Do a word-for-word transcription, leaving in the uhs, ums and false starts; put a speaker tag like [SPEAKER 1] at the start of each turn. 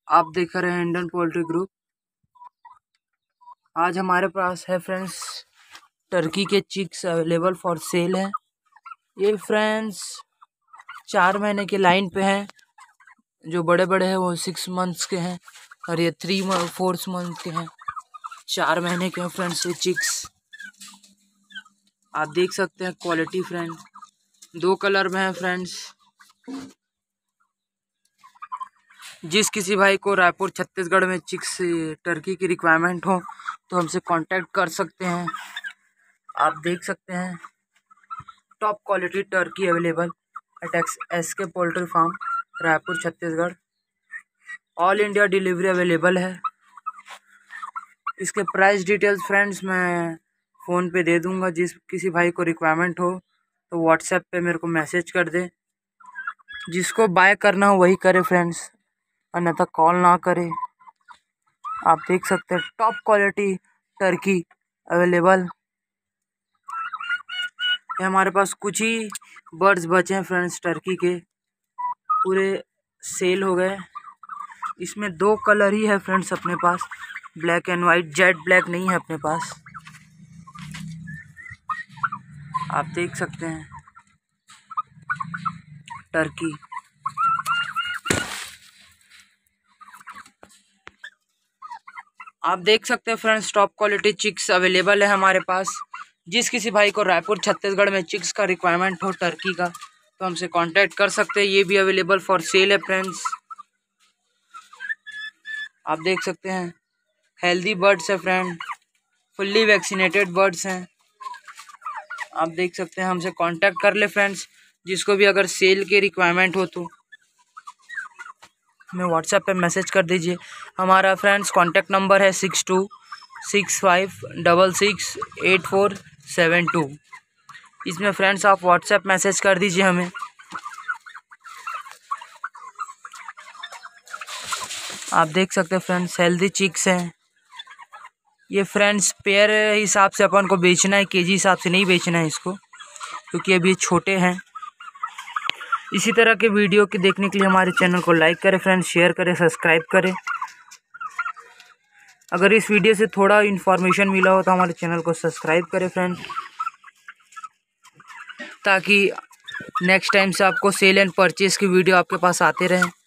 [SPEAKER 1] आप देख रहे हैं इंडियन पोल्ट्री ग्रुप। आज हमारे पास है फ्रेंड्स टर्की के चिक्स अवेलेबल फॉर सेल है। ये फ्रेंड्स चार महीने के लाइन पे हैं। जो बड़े बड़े हैं वो सिक्स मंथ्स के हैं और ये थ्री फोर मंथ के हैं। चार महीने के हैं फ्रेंड्स ये चिक्स। आप देख सकते हैं क्वालिटी फ्रेंड। दो कलर में है फ्रेंड्स। जिस किसी भाई को रायपुर छत्तीसगढ़ में चिक्स टर्की की रिक्वायरमेंट हो तो हमसे कांटेक्ट कर सकते हैं। आप देख सकते हैं top quality turkey available at S K poultry farm Raipur Chhattisgarh. All India delivery available है। इसके प्राइस डिटेल्स फ्रेंड्स मैं फ़ोन पे दे दूंगा। जिस किसी भाई को रिक्वायरमेंट हो तो व्हाट्सएप पे मेरे को मैसेज कर दे। जिसको बाय करना हो वही करे फ्रेंड्स, अन्यथा कॉल ना करे। आप देख सकते हैं टॉप क्वालिटी टर्की अवेलेबल। ये हमारे पास कुछ ही बर्ड्स बचे हैं फ्रेंड्स टर्की के, पूरे सेल हो गए। इसमें दो कलर ही है फ्रेंड्स अपने पास, black and white. Jet black नहीं है अपने पास। आप देख सकते हैं टर्की। आप देख सकते हैं friends top quality chicks available है हमारे पास। जिस किसी भाई को रायपुर छत्तीसगढ़ में चिक्स का रिक्वायरमेंट हो टर्की का तो हमसे कांटेक्ट कर सकते हैं। ये भी अवेलेबल फॉर सेल है फ्रेंड्स। आप देख सकते हैं हेल्दी बर्ड्स है फ्रेंड, फुल्ली वैक्सीनेटेड बर्ड्स हैं। आप देख सकते हैं हमसे कांटेक्ट कर ले फ्रेंड्स। जिसको भी अगर सेल की रिक्वायरमेंट हो तो हमें व्हाट्सएप पे मैसेज कर दीजिए। हमारा फ्रेंड्स कांटेक्ट नंबर है six two six five double six eight four seven two. इसमें फ्रेंड्स आप व्हाट्सएप मैसेज कर दीजिए हमें। आप देख सकते हैं फ्रेंड्स हेल्दी चिक्स हैं ये फ्रेंड्स। पेयर हिसाब से अपन को बेचना है, केजी हिसाब से नहीं बेचना है इसको, क्योंकि अभी छोटे हैं। इसी तरह के वीडियो के देखने के लिए हमारे चैनल को लाइक करें फ्रेंड्स, शेयर करें, सब्सक्राइब करें। अगर इस वीडियो से थोड़ा इन्फॉर्मेशन मिला हो तो हमारे चैनल को सब्सक्राइब करें फ्रेंड, ताकि नेक्स्ट टाइम से आपको सेल एंड परचेज़ की वीडियो आपके पास आते रहें।